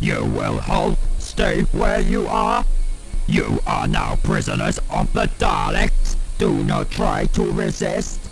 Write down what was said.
You will halt, stay where you are. You are now prisoners of the Daleks. Do not try to resist.